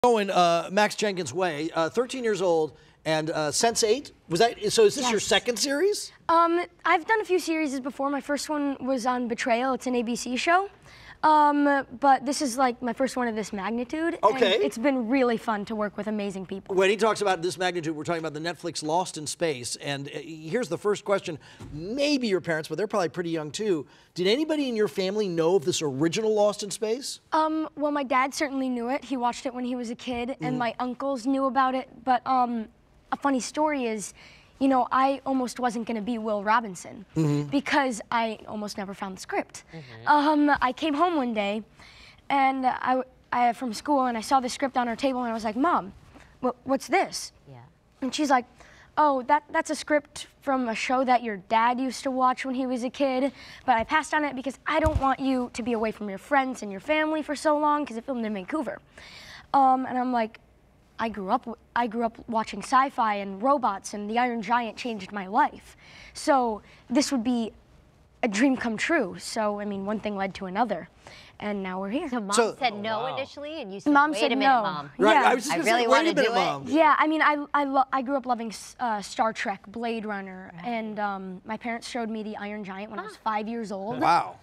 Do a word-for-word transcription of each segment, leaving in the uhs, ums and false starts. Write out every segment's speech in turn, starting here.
Going uh, Max Jenkins' way, uh, thirteen years old, and uh, Sense eight. Was that so? Is this Yes. your second series? Um, I've done a few series before. My first one was on Betrayal. It's an A B C show. Um, but this is like my first one of this magnitude. Okay. And it's been really fun to work with amazing people. When he talks about this magnitude, we're talking about the Netflix Lost in Space. And uh, here's the first question. Maybe your parents, but they're probably pretty young too. Did anybody in your family know of this original Lost in Space? Um, well, my dad certainly knew it. He watched it when he was a kid, Mm-hmm. and my uncles knew about it. But um, a funny story is, you know, I almost wasn't going to be Will Robinson Mm-hmm. because I almost never found the script. Mm-hmm. Um, I came home one day, and I, I from school, and I saw the script on her table, and I was like, "Mom, wh what's this?" Yeah. And she's like, "Oh, that that's a script from a show that your dad used to watch when he was a kid, but I passed on it because I don't want you to be away from your friends and your family for so long because it filmed in Vancouver." Um, and I'm like, I grew up I grew up watching sci-fi and robots, and the Iron Giant changed my life. So this would be a dream come true. So I mean, one thing led to another, and now we're here. So mom So- said Oh, no wow. initially, and you said, Mom wait said a minute, no. Mom. Right. Yeah. I was just I gonna really say, wanna wait a minute, do it. Mom. Yeah, I mean, I I, lo I grew up loving uh, Star Trek, Blade Runner, and um, my parents showed me the Iron Giant when I was five years old. Wow.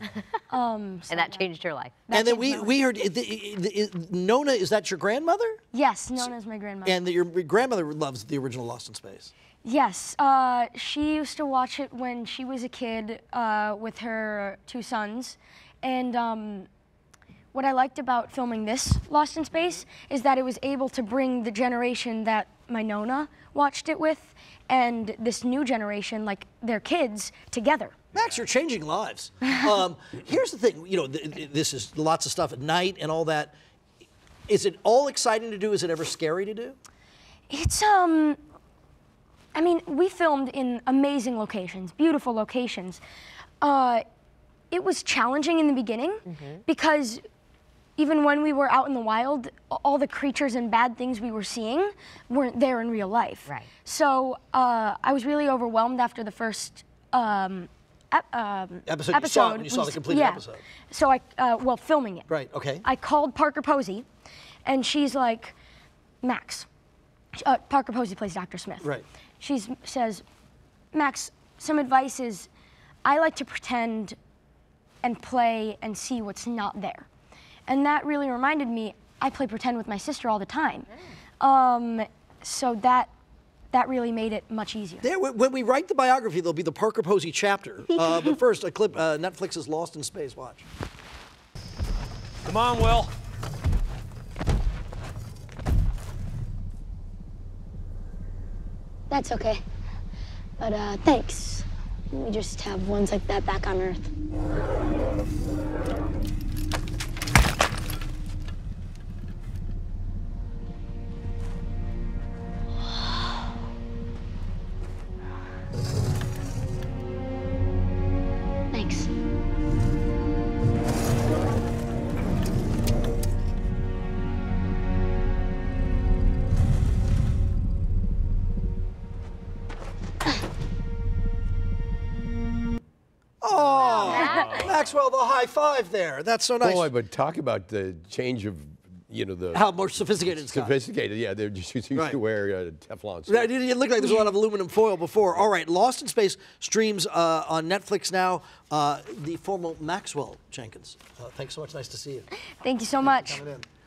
Um, so And that changed your life. that and then changed we my life. we heard it, it, it, it, Nona. Is that your grandmother? Yes, known as my grandmother. And that your grandmother loves the original Lost in Space. Yes, uh, she used to watch it when she was a kid uh, with her two sons, and um, what I liked about filming this Lost in Space is that it was able to bring the generation that my Nona watched it with and this new generation, like their kids, together. Max, you're changing lives. Um, here's the thing. You know, th th this is lots of stuff at night and all that. Is it all exciting to do? Is it ever scary to do? It's, um, I mean, we filmed in amazing locations, beautiful locations. Uh, it was challenging in the beginning because even when we were out in the wild, all the creatures and bad things we were seeing weren't there in real life. Right. So uh, I was really overwhelmed after the first um, ep um, Episode, you saw it when you We saw the s- completed yeah. episode. So I, uh, well, filming it. Right, okay. I called Parker Posey, and she's like, Max. Uh, Parker Posey plays Doctor Smith. Right. She says, Max, some advice is, I like to pretend and play and see what's not there. And that really reminded me, I play pretend with my sister all the time. Um, so that that really made it much easier. There, when when we write the biography, there'll be the Parker Posey chapter. Uh, but first, a clip, uh, Netflix's Lost in Space. Watch. Come on, Will. That's okay. But uh, thanks. We just have ones like that back on Earth. Thanks. Oh, Maxwell, the high five there. That's so nice. Boy, but talk about the change of, you know, the How more sophisticated it's gotten. sophisticated. Yeah, they just used Right. to wear uh, Teflon suits. It didn't look like there's a lot of aluminum foil before. All right, Lost in Space streams uh, on Netflix now. Uh, the former Maxwell Jenkins. Uh, thanks so much. Nice to see you. Thank you so much. Coming in.